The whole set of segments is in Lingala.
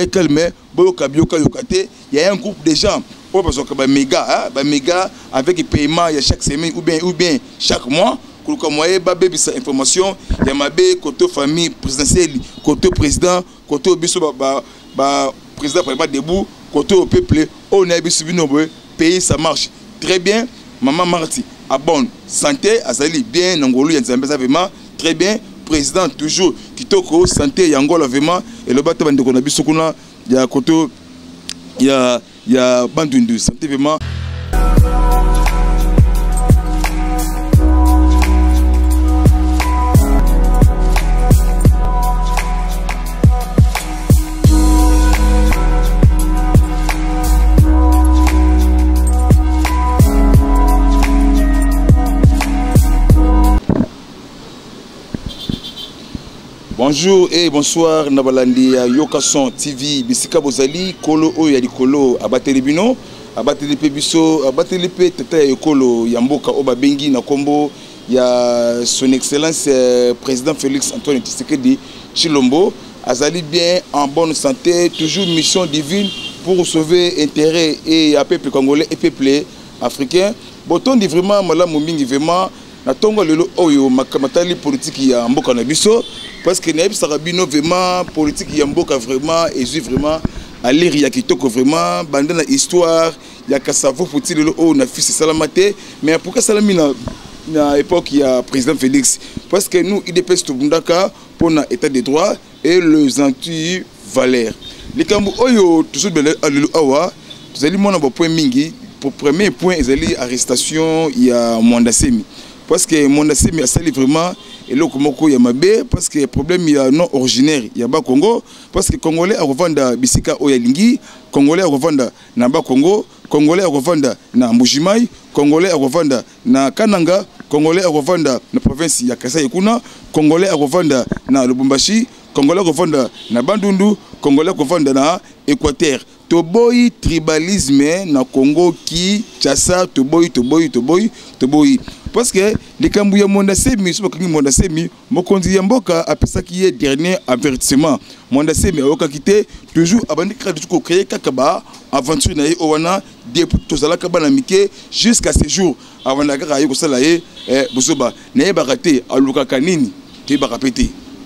calme, il y a un groupe de gens, méga avec les paiements chaque semaine ou bien chaque mois. Quand moi j'ai information, il y a ma côté famille présidentielle, côté président, côté président vraiment debout, côté au peuple, on a suivi nos pays, ça marche très bien. Maman Marti à bonne santé, Azali bien, Nangolo vraiment très bien. Président toujours Kitoko santé Yangola vraiment et le bateau de Konabi Sokuna, il y a côté il y a Bandundu santé vraiment. Bonjour et bonsoir Nabalandi Yokason TV Bisika Bozali Kolo Oya Likolo Abatelebino Abatelepebiso Abatelepe Tata Yokolo Yamboka Oba Bengi Nakombo ya son excellence président Félix Antoine Tshisekedi Chilombo Azali bien en bonne santé, toujours mission divine pour sauver intérêt et à peuple congolais et peuple africain. Boton dit vraiment malamu mingi vraiment na tongo lelo oyo makamatali politique ya mboka na biso parce que na ebisa rabino vraiment politique ya mboka vraiment et vraiment à lire ya kitoko vraiment bande na histoire ya kasavo petit lelo o na fils salamate mais pourquoi salami na époque ya président Félix parce que nous IDPS tobundaka pour na état de droit et les anti-valeurs les kambu oyo toujours bele alelo awa tozali mona ba point mingi pour premier point ezali arrestation ya Mwanda Semi. Parce que mon assemi a sali vraiment et là comme il y a mabé parce que problème il y a non originaire il y a bas Congo parce que congolais à revendre bisika oyalingi congolais à revendre na bas Congo congolais à revendre na Mbujimai congolais à revendre na Kananga congolais à revendre na province ya Kasai kuna congolais à revendre na Lubumbashi congolais à revendre na Bandundu congolais à revendre na Équateur. Toboy tribalisme na Congo qui chassa toboy parce que les Kambouya Mwanda Semi so bakangi Mwanda Semi mokonzi ya mboka apesa qui est dernier avertissement Mwanda Semi ayoka kité toujours abandi créer ko créer kakaba aventure na owana depuis tozalaka bana mike jusqu'à ce jour avant la guerre ayoko sala bosoba na baraté aluka kanini te barapété.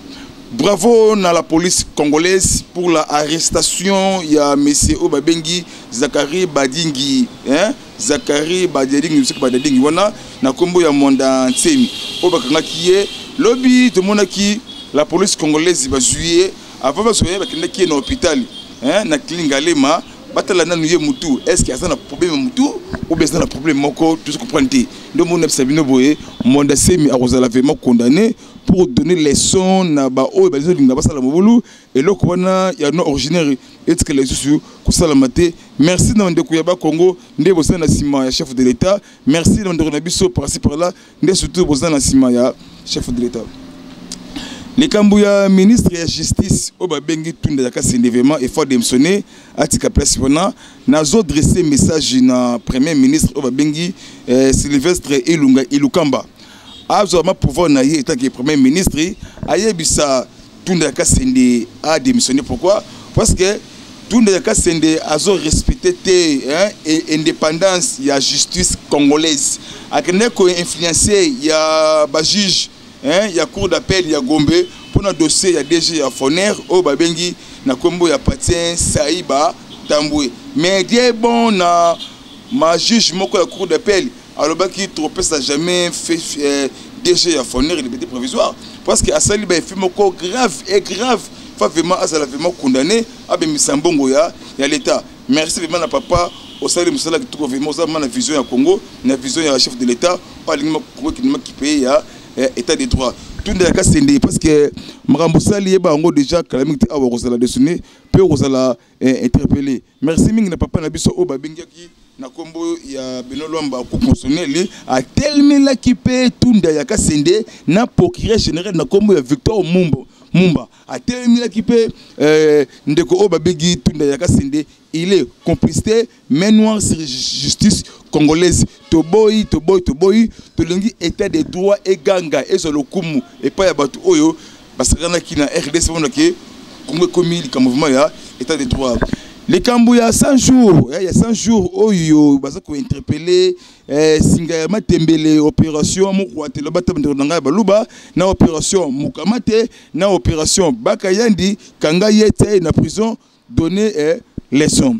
Bravo à la police congolaise pour l'arrestation. Il y a M. Obabengi, Zakari Badingi, Zakari Badingi, Badingi, wana na kombo ya Mwanda Semi. Obakanga qui est lobby de monaki la police congolaise va juillet avant de soigner bakenda qui est dans l'hôpital, na Klingalema, batala na nuye mutu. Est-ce qu'il y a un problème mutu ou bien un problème moko tout ce qu'on prend té. Donc mon Sabino Boye, Mwanda Semi a vraiment condamné pour donner les sons na ba o ba na ba sala mobulu et le kwana ya no originaire et que les sous ko sala maté. Merci na ndeko ya ba Congo ndé bosana sima ya chef de l'état. Merci na ndeko na biso par ci par là ndé surtout bosana sima ya chef de l'état. Les Kambouya ministre de la justice Oba Bengi Tunda Yaka Sendevema et fort démissionné atika place wana nazo dresser message na premier ministre Oba Bengi Sylvestre Ilukamba. Absolument pouvoir na état qui est premier ministre ayebisa Tunda Yaka Sende a démissionné. Pourquoi? Parce que Tunda Yaka Sende azo respecté indépendance ya justice congolaise akene ko influencer ya ba juge il y a cour d'appel, il y a Gombe, pour notre dossier, il y a DG, il y a Foner, au Babengi, na Kombo, il y a Patien, Saïba, Tamboué. Mais il est bon, ma juge, moko la cour d'appel, alors qui trompait ça jamais fait DG, il y a Foner, il est provisoire. Parce que Assali, il fait moko grave et grave. Il faut vraiment, Assali vraiment condamné, avec Missambongo, il y a l'État. Merci vraiment à papa, au salut de Moussala, qui trouve vraiment la vision à Congo, la vision à chef de l'État, pas qui paye, état de droit. Tout le monde est parce que Marambosali est déjà calamité à Rosala dessiné, peut Rosala interpeller. Merci Ming na papa Nabiso Oba Bengiaki, na Kombo ya Benolomba consonnel a tellement qui peut tout Ndayaka Sende na procureur général na Kombo ya Victor Mumba a tellement qui peut Ndeko Oba Bengi tout Ndayaka Sende il est complicité mais noir sur justice congolaise toboy tolongi état de droit et ganga et sur le kumu et pas ya batu oyo parce que na kina RDC on que Congo commis le mouvement ya état de droit. Les Kambouya 100 jours, il y a 100 jours oyo baza ko interpeller singa matembele opération mokwate lo batambe ndanga baluba na opération mukamate na opération bakayandi kanga yete na prison donner leçon.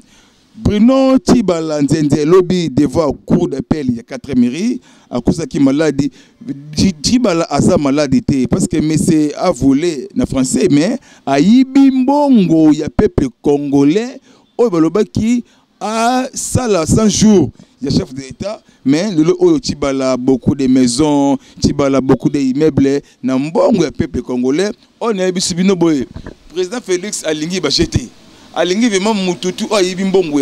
Bruno Tibala Nzenze lobby devoir cour d'appel il y a 4 mairies à cause qui maladie Tibala asa maladie parce que monsieur a volé na français mais a yibimbongo ya peuple congolais au balobaki a sala 100 jours il y a chef d'état mais le oyo Tibala beaucoup de maisons Tibala beaucoup d'immeubles na mbongo ya peuple congolais on a bisibino boy président Félix alingi bachete alingi vraiment mututu ayibi mbongo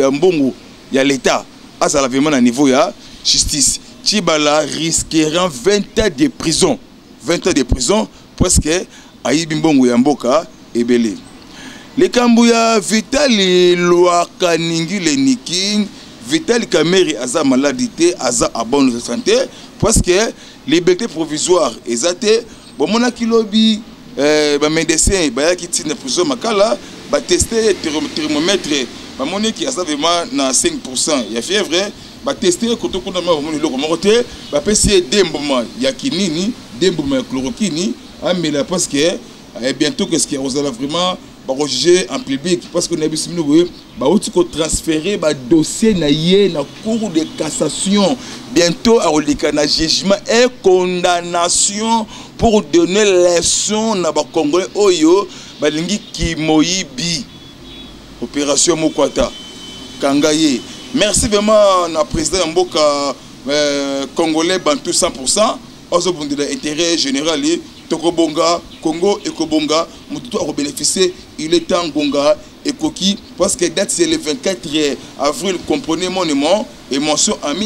ya l'état asala vraiment na niveau ya justice Tibala risquera 20 ans de prison 20 ans de prison presque ayibi mbongo ya mboka ebele les Kambouya Vitali Loaka Ningi le Niking Vitali Kameri aza maladité aza à bonne santé parce que liberté provisoire ezate bon mona kilobi ba médecin ba ki tina prison makala ba tester thermomètre ba moni ki asa vraiment na 5% ya fièvre ba tester koto kuna ma moni loko mokote ba pesi demboma ya kinini demboma ya chloroquine amela parce que bientôt qu'est-ce qui osala vraiment ba rejuger en public parce que na bisiminou ba outi ko transférer ba dossier na yé na cour de cassation bientôt à olika na jugement et condamnation pour donner leçon na ba congolais oyo balingi kimoyibi opération mokwata kangaye merci vraiment na président mboka congolais bantou 100% ozo bundela intérêt général Tokobonga, Congo et Kobonga, Moutou a bénéficié, il est en Gonga et Koki, parce que date c'est le 24 avril, comprenez mon nom, et mention en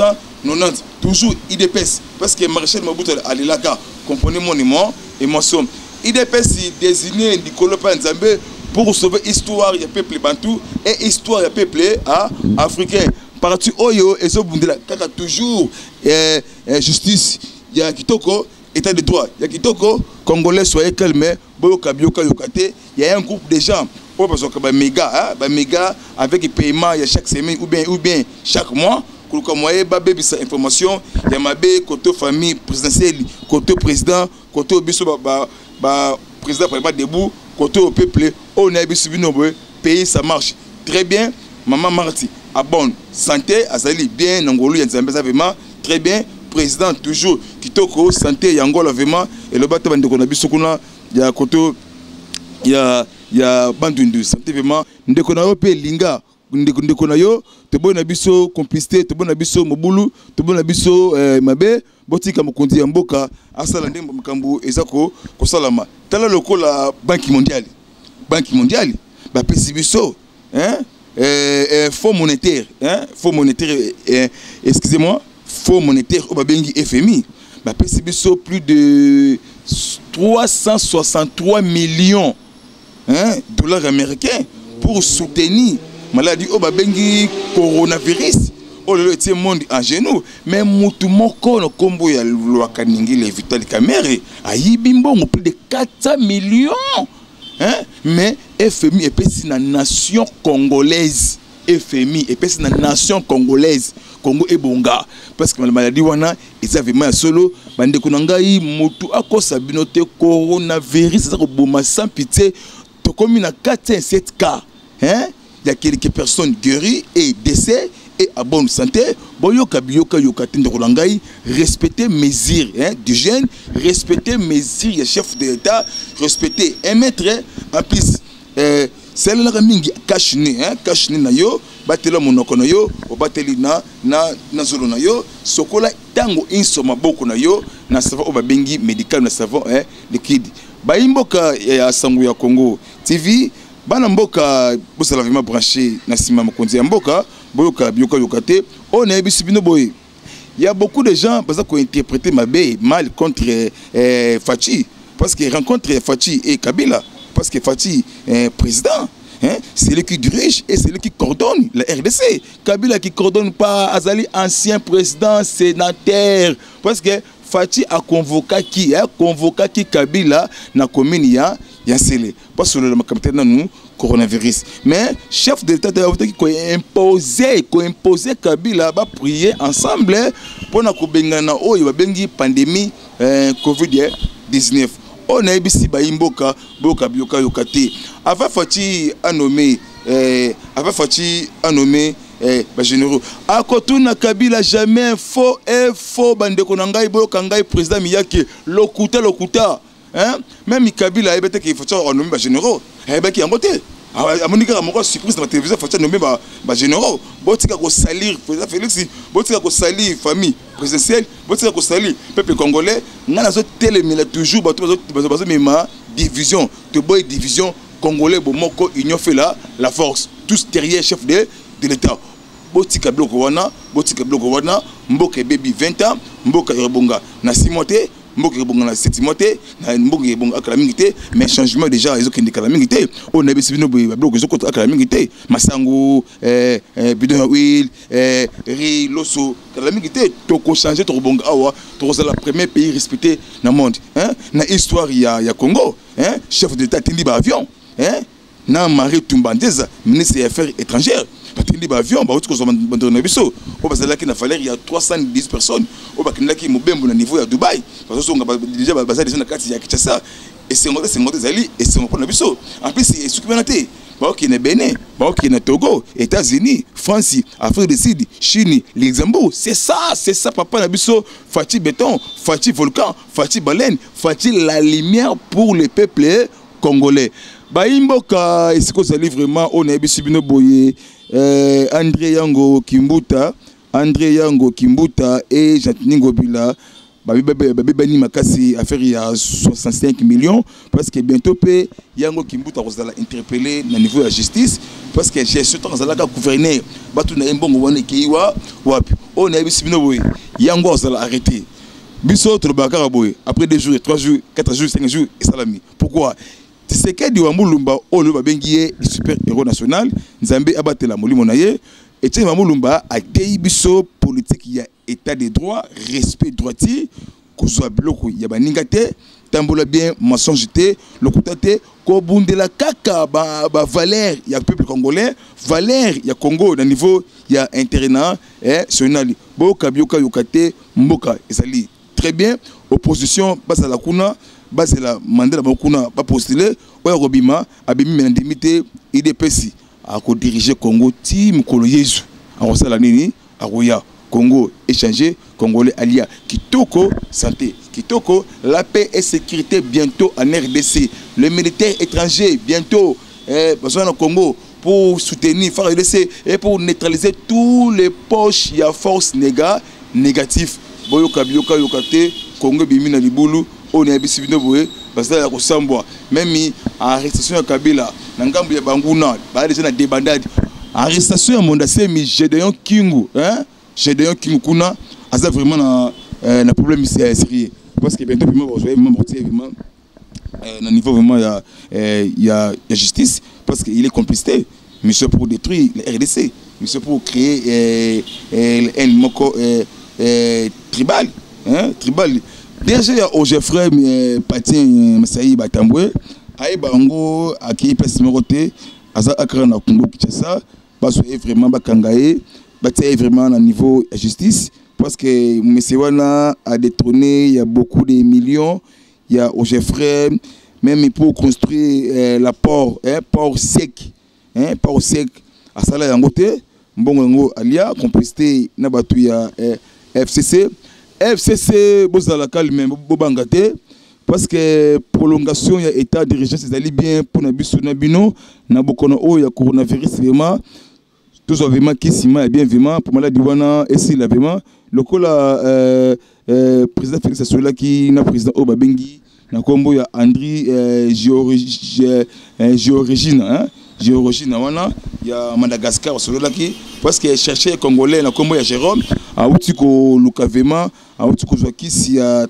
1990, toujours IDPS, parce que Maréchal Mabouta Alilaka, comprenez mon nom, et mention IDPS désigné Nicolas Panzambe pour sauver l'histoire du peuple bantou et histoire du peuple africain. Partout Oyo et Zobundela, kaka toujours justice, il y a Kitoko. État de droit, il y a Kitoko, Congolais soyez calmes, Boyoka Bioka Yokate, il y a un groupe de gens, parce que méga avec les paiements, il y a chaque semaine ou bien chaque mois, pour moyen babé bisa information, il y a mabé côté famille présidentielle, côté président, côté biso président vraiment debout, côté au peuple, on a biso binobo, pays ça marche très bien, maman Marti, à bonne santé, azali bien, Nangolo Yanzambe vraiment très bien. Président toujours Kitoko santé yangola vraiment et le bateau bande kona bisukuna ya koto ya bandundu santé vraiment ndeko na yo pe linga ndeko na yo te bona biso complicité te bona biso mobulu te bona biso mabe botika mokonzi ya mboka asala ndembo makambu ezako kosalama tala lokola banque mondiale ba pesi biso fonds monétaire excusez-moi fonds monétaire au Babengi FMI, bah plus de 363 millions dollars américains pour soutenir maladie au Babengi coronavirus. Oh le monde en genoux, mais mutu moko no kombo ya Loaka Ningi le Vitali Kamere a yibimbongo plus de 400 millions. Mais FMI est pessi na nation congolaise. FMI et puis la nation congolaise Congo et Bonga parce que la maladie wana ils avaient mal solo bande kunangai mutu akosa binote coronavirus ça boma sans pitié to comme na 407 cas il y a quelques personnes guéries et décès et à bonne santé boyoka biyoka yokatinde kunangai respecter mesures d'hygiène respecter mesures ya chef de l'état respecter un mètre en plus c'est là mingi kashni na yo batela monoko na yo obateli na zolo na yo sokola tango insoma boko na yo na savon obabengi médical na savon liquide baimboka ya sangu ya Congo TV bana mboka bosala vraiment branché na sima mokonzi ya mboka boyoka bioka yokate on a bisibino boy il y a beaucoup de gens parce qu'on interpréter mal contre Fachi parce qu'il rencontre Fachi et Kabila. Parce que Fachi est président, c'est lui qui dirige et c'est lui qui coordonne la RDC. Kabila qui coordonne pas Azali, ancien président, sénateur. Parce que Fachi a convoqué qui Kabila na commune ya sele pas sur le makamite na nous coronavirus mais chef de l'état qui ko imposer Kabila ba prier ensemble pour na ko bengana oyo ba bengi pandémie Covid 19 on a ebisi ba imboka boka bioka yokate ava fati a nommé ba généraux a kotuna Kabila jamais faux bande ko ngai boka ngai président miyake lokuta hein même Kabila ebete ki faut on nommé ba généraux ebeki yangote a monika moko surprise dans la télévision faut nommer ba généraux botika ko salir président Félix botika ko salir famille présidentielle botika ko salir peuple congolais ngana zo télémila toujours bato mema division to boy division congolais bomoko union fait la force tous derrière chef de l'état botika bloko wana mboka baby 20 ans mboka rebonga na simote mboka rebonga na 7 mois na mboka rebonga akala mingité mais changement déjà ils ont kindi kala mingité on a bisi bino bloko zo kota akala mingité masango bidon huile riz loso kala mingité to ko changer to rebonga awa to c'est la premier pays respecté dans monde hein na histoire ya Congo hein chef d'état tindi ba avion hein na Marie Tumbandeza ministre des affaires étrangères batindi ba avion ba utiko na biso o bazala ki na valeur il y a 310 personnes o bakindela ki mobembo na niveau ya Dubaï parce que on déjà bazali déjà na kati ya Kinshasa et c'est ngote zali et c'est na biso en plus c'est ce qui menaté ba ki na Bénin ba ki na Togo États-Unis France Afrique du Sud Chine Luxembourg c'est ça papa na biso Fati béton Fati volcan Fati baleine Fati la lumière pour le peuple congolais ba imboka esiko zali vraiment on a biso bino boye André Yango Kimbuta et Jantini Ngobila Babi Makasi affaire il y a 65 millions parce que bientôt Yango Kimbuta va interpeller au niveau de la justice parce que j'ai ce temps à gouverner batu na mbongo wana kiwa wapi on a biso bino boye Yango va arrêter biso to bakara boye après 2 jours 3 jours 4 jours 5 jours et salami pourquoi c'est que Diwamulumba Olo Babengié super héros national Nzambe abatela molimo na ye et Diwamulumba a biso politique il y a état de droit respect droitier kozwa biloko ya baningate tambola bien mensonge te lokutate ko bundela kaka ba valeur ya peuple congolais valeur ya Congo na niveau ya internat national boka bioka yokate mboka ezali très bien opposition basa la kuna base la mandela bakuna pas postuler oya robima abimi menandimité IDPC a ko diriger Congo ti mukolo Yesu a sala nini a roya Congo échanger congolais alia kitoko santé kitoko la paix et sécurité bientôt en RDC le militaire étranger bientôt besoin au Congo pour soutenir FARDC et pour neutraliser tous les poches ya force négatif boyoka bioka yokate Congo bimina libulu on a bisi bino boye parce que ko sambwa même arrestation ya Kabila na ngambu ya banguna ba déjà na débandade arrestation ya Mondase mi Gédéon Kingu hein Gédéon Kingu kuna asa vraiment na problème sérieux parce que bientôt vraiment vous vraiment mortier vraiment na niveau vraiment ya justice parce que il est complicité monsieur pour détruire le RDC monsieur pour créer un moko tribal hein tribal. Déjà, il y a Ogefrey Patien Masaï Batamboué, Aïe Bango, Aki Pesmerote, Aza Akrana Congo Kinshasa, parce que vraiment Bakangaye, Batia vraiment à niveau de justice, parce que M. Wana a détrôné, il y a beaucoup de millions, il y a Ogefrey, même pour construire la port sec, à Sala Yangote, Mbongo Alia, complicité Nabatouya FCC. FCC bozala calme bobangate parce que prolongation ya état d'urgence c'est bien pour na biso na bino na bokono o ya coronavirus vraiment tous vraiment qui sima bien vraiment pour maladie wana et si la vraiment le cola président Félix Sola qui na président o babengi na kombo ya Andri Géorgine hein Géorgine wana ya Madagascar Sola qui parce que chercher congolais na kombo ya Jérôme a outiko lukavema a outiko zwakisi ya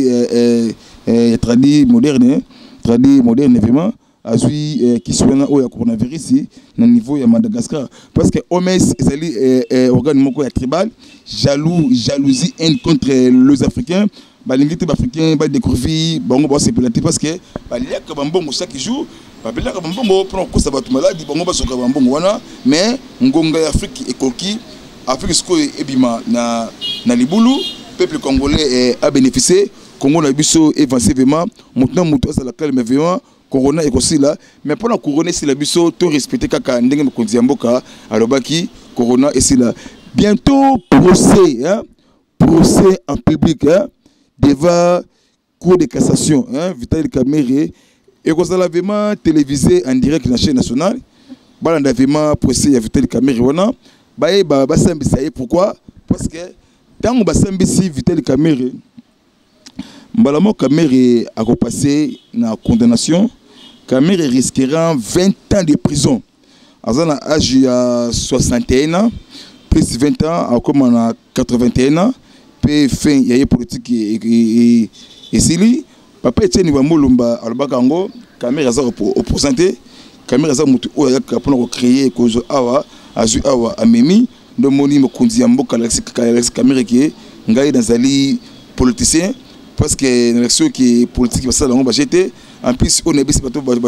tradi moderne vraiment azui qui soit na o ya coronavirus na niveau ya Madagascar parce que OMS ezali organe moko ya tribal jalousie contre les Africains balingité africain ba découvrir bango ba se pélater parce que baleka bambongo chaque jour babelaka bambongo prend ko ça ba tout malade bango ba soka bambongo wana mais ngonga ya Afrique ekoki Afrique sko ebima na libulu peuple congolais a bénéficié Congo na biso avancé vraiment maintenant muto ça la calme vraiment corona et aussi là mais pour la couronner c'est la biso to respecter kaka ndenge mokonzi ya mboka alobaki corona et c'est là bientôt procès hein procès en public hein devant cour de cassation hein Vital Kamerhe et qu'on a vraiment télévisé en direct na chaîne nationale balanda vraiment procès ya Vital Kamerhe wana ba sambisa pourquoi parce que tant ba sambisi Vital Kamerhe Mbalamo Kamerhe a repassé na condamnation. Kamerhe risquera 20 ans de prison. À son âge il a 61 ans, plus 20 ans, à comme on a 81 ans, puis fin il y a politique et Sili. Papa Etienne Wamolumba Albakango, Kamerhe a représenté, Kamerhe a mutu oya pour créer cause awa, azu awa amemi, de moni mokundi amboka Kamerhe qui ngai dans ali politicien. Parce que l'élection qui est politique, ça va jeter. En plus, on est bien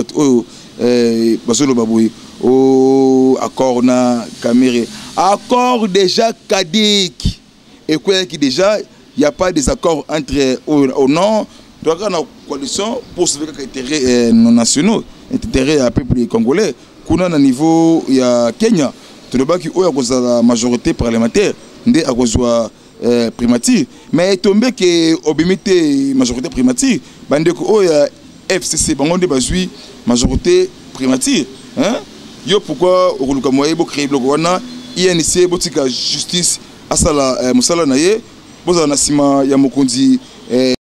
au accord na Kamerhe. Accord déjà caduc. Et quoi qui déjà, il n'y a pas des accords entre au nord. Donc on a une coalition pour sauver les intérêts non nationaux, intérêts à peuple congolais. Qu'on a au niveau il y a Kenya. Tout le monde qui a la majorité parlementaire, ndé a besoin primature mais tombé que obimité majorité primature bande ko ya FCC bango de bazui majorité primature hein yo pourquoi okuluka moye bo créer bloc wana INC botika justice asala musala naye boza na sima ya mokonzi